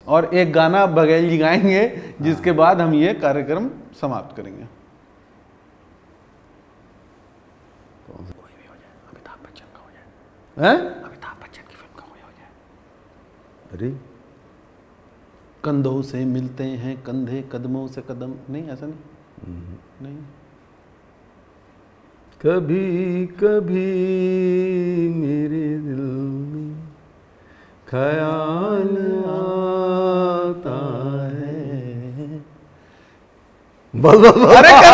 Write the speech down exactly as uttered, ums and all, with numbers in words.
और एक गाना बघेल जी गाएंगे, जिसके बाद हम ये कार्यक्रम समाप्त करेंगे। कोई भी हो जाए, अमिताभ बच्चन का हो जाए, हैं? अमिताभ बच्चन की फिल्म का कोई हो जाए। अरे कंधों से मिलते हैं कंधे, कदमों से कदम, नहीं ऐसा नहीं, नहीं। कभी कभी मेरे दिल में ख्याल आता है। बोल बोल बोल। अरे